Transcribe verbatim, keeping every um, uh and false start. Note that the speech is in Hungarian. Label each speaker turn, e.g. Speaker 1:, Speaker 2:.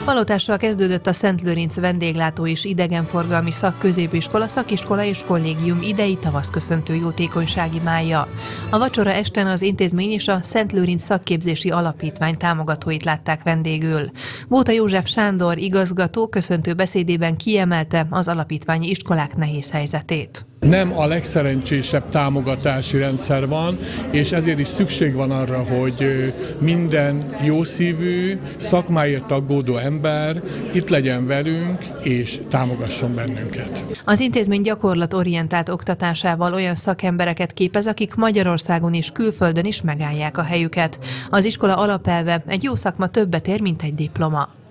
Speaker 1: Palotással kezdődött a Szent Lőrinc Vendéglátó és Idegenforgalmi Szakközépiskola, szakiskola és kollégium idei tavaszköszöntő jótékonysági mája. A vacsora esten az intézmény és a Szent Lőrinc Szakképzési Alapítvány támogatóit látták vendégül. Bóta József Sándor igazgató köszöntő beszédében kiemelte az alapítványi iskolák nehéz helyzetét.
Speaker 2: Nem a legszerencsésebb támogatási rendszer van, és ezért is szükség van arra, hogy minden jószívű, szakmáért aggódó ember itt legyen velünk, és támogasson bennünket.
Speaker 1: Az intézmény gyakorlatorientált oktatásával olyan szakembereket képez, akik Magyarországon és külföldön is megállják a helyüket. Az iskola alapelve: egy jó szakma többet ér, mint egy diploma.